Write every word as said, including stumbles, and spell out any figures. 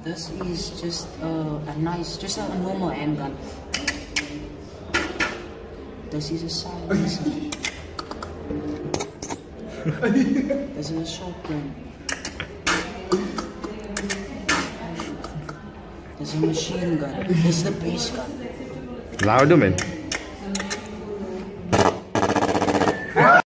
This is just uh, a nice, just a normal handgun. This is a silencer. This is a shotgun. This is a machine gun. This is the base gun. Louder, man.